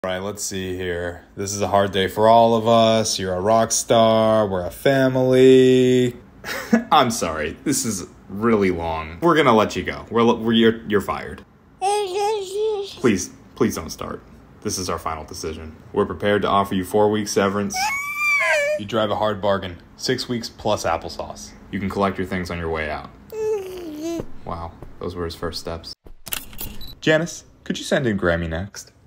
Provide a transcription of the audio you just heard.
All right, let's see here. This is a hard day for all of us. You're a rock star. We're a family. I'm sorry. This is really long. We're gonna let you go. You're fired. Please don't start. This is our final decision. We're prepared to offer you 4 weeks severance. You drive a hard bargain. 6 weeks plus applesauce. You can collect your things on your way out. Wow, those were his first steps. Janice, could you send in Grammy next?